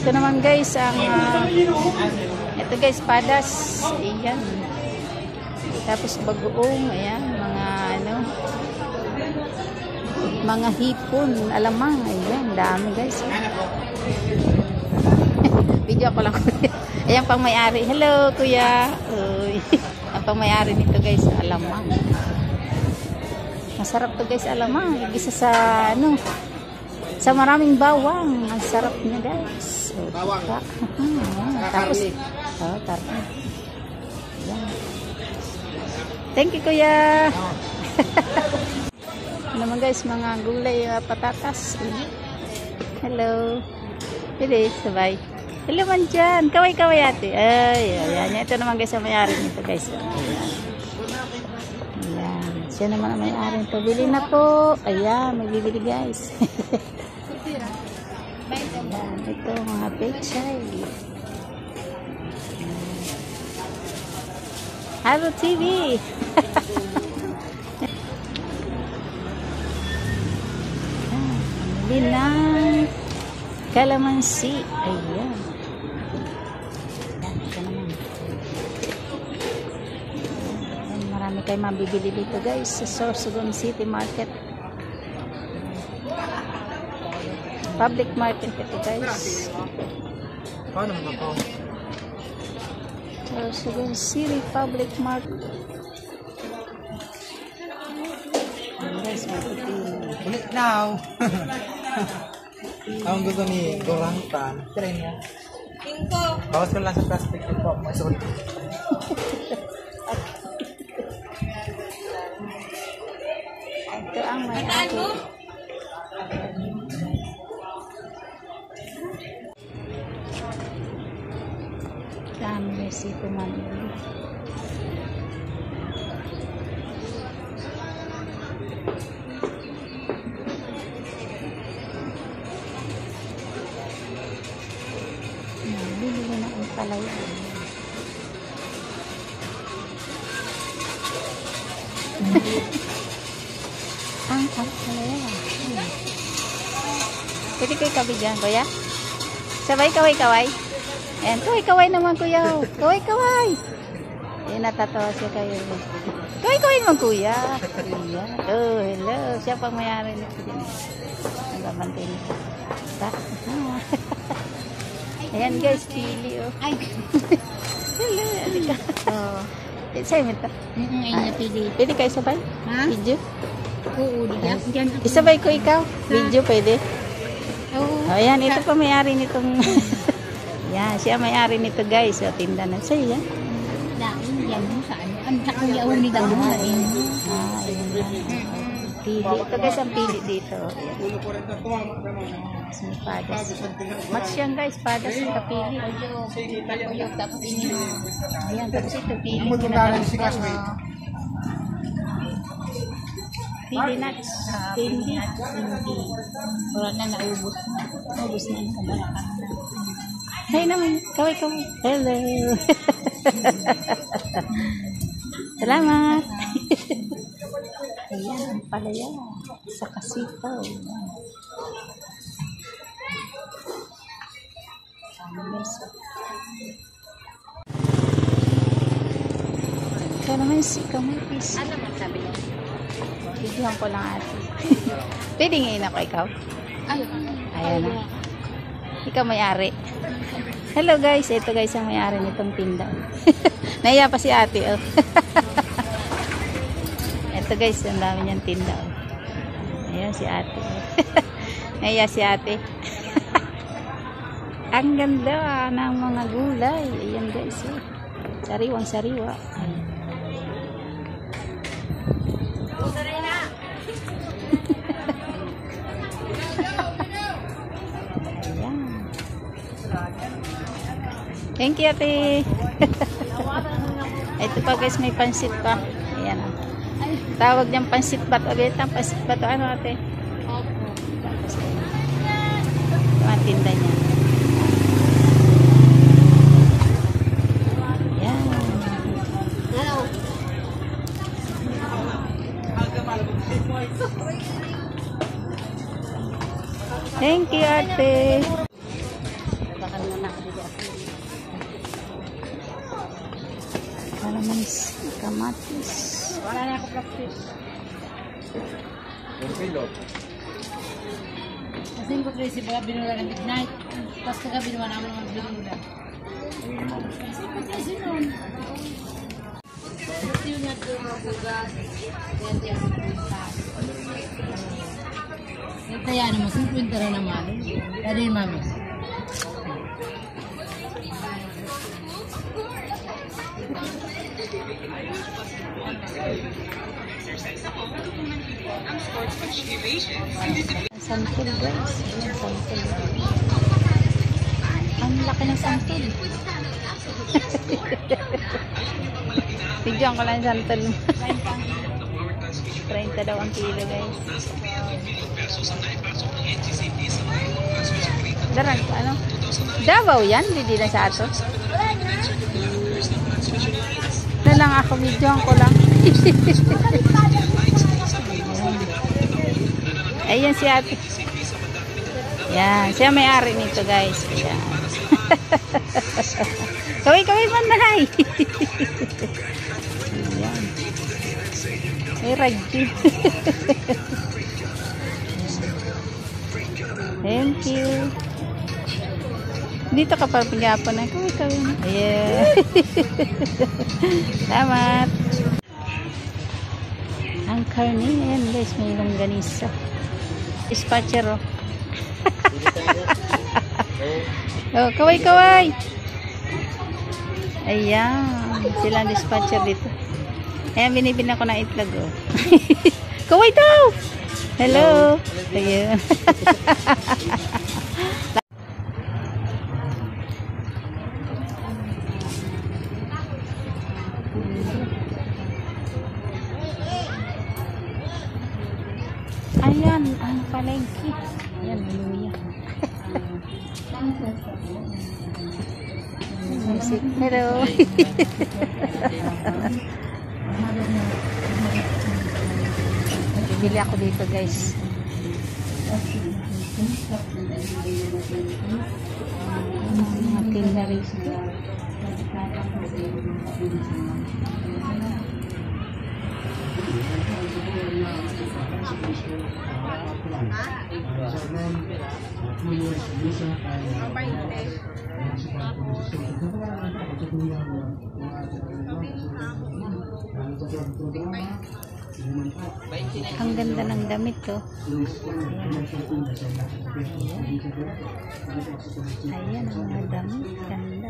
Ito naman guys, ang ito guys, padas. Ayan. Tapos bagoong, ayan, mga ano, mga hipon, alamang, ayan, dami guys. Video ko lang. Ayan pang may-ari. Hello, kuya. Uy. Ang pang may-ari nito guys, alamang. Masarap to guys, alamang. Igisa sa ano, sa maraming bawang. Ang sarap niya guys. Bawang. Tapos, tarpa. Ayan. Thank you kuya. Naman guys, mga gulay, patatas. Hello. Pili, sabay. Hello man dyan. Kaway-kaway ate. Ay, ayan. Ito naman guys ang may-ari nito guys. Ayan. Ayan. Siya naman ang may-ari nito. Bili na po. Ayan, magbibili guys. Ayan. Ito mga pechay. Hello TV. Bili na kalamansi. Ayan. Marami kayo mabibili dito guys sa Sorsogon City Market. Public market ito guys. Paano mo ako? Sorsogon City Public Market. Guys, ulit now. Ang gusto ni Gorangtan. Try niya. Bawas ko lang sa plastic po. Masuli. Ito ang may-ari. Dami sito Manila. Bibili na ang palaya. Ang palaya. Pwede kayo kabi dyan, kuya? Sabay kaway-kaway. Ayan, kaway-kaway naman, kuya. Kaway-kaway. Ayan, natatawa siya kayo. Kaway-kaway naman, kuya. Ayan. Oh, hello. Siya pang mayari nito din. Nagabantay nito. Ayan guys, pili oh. Ay. Hello, alika. Oh. Sa'yo mo ito? Ay, napili. Pwede kayo sabay? Ha? Video? Oo, diyan. Isabay ko ikaw? Video pwede? Oo. Oh, ayan, ito pa may-ari nitong yan, siya may-ari nito guys. O, tinda na sa'yo yan. Dain, yan mo sa ano. Ang sakang yaon ni Dago na rin. Ayan yan. Pili. Ito guys, ang pili dito. Ayan. May padas. Match yan guys, padas ang kapili. Takuyok, tapos ini. Ayan, tapos ito pili. Pili nuts. Hindi. Wala na naubos na. Naubos na yung kabalakan na. Hay naman, kaway-kaway. Hello. Salamat. Ayan, ang palaya. Sa kasitaw. Ikaw naman si Kamatis. Ano man sabi niya? Videohan ko lang ate. Pwede ngayon ako ikaw? Ay, ayan na. Ikaw may-ari. Hello guys, ito guys ang may-ari nitong tinda. Naiya pa si ate. Oh. Ito guys, ang dami niyang tinda. Oh. Ayan si ate. Naiya si ate. Ang ganda ng mga gulay. Ayan guys. Oh. Sariwang sariwa. Thank you, ate. Ito pa guys, may pansit pa. Ayan. Tawag niyang pansit bato. Ulit ang pansit bato. Ano, ate? Tapos, yung tinda niya. Ayan. hello. Thank you, ate. anak juga. Kalamansi, kamatis. Wala na ako practice. Kasi ko kasi baka binura ng midnight. Tapos kagabi naman naman naman binura. Kasi nun. Yung natulog sa gas. Yung kaya naman, 50 na naman. Dari mami. Santol guys. Ayan, santol. Ang laki ng santol. Bigyan ko lang yung santol. 30 daw ang kilo guys. Darang, ano? Davao yan? Hindi na sa ato. Na lang ako, bigyan ko lang. Ayan si ate. Yan, siya may-ari nito guys. Yan. Kaway-kaway man na hay. Ayan. Ay, ragyo. Thank you. Dito ka pa pagyapan na. Kaway-kaway na. Ayan. Salamat. Ang karne. Ayan guys, may longganisa. Dispatcher oh. Oh, kaway-kaway. Ayan, sila ang dispatcher dito. Ayan, binibilan ko ng itlog oh. Kaway daw. Hello. Ayan. Ayan, ang palengke. Ayan, hallelujah. Hello. Bibili ako dito guys. Mga tinda rito. Ang ganda ng damit to. Ayan ang mga damit. Ganda.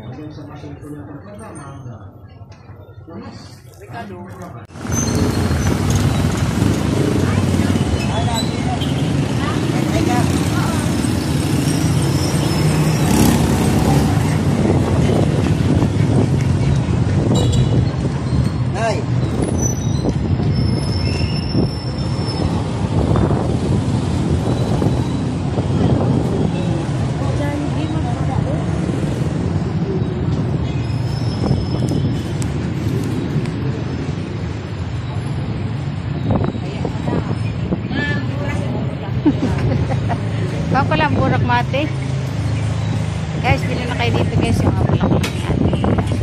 Bako lang burak mate. Guys, dito na kayo dito guys yung mga bulak ni ate.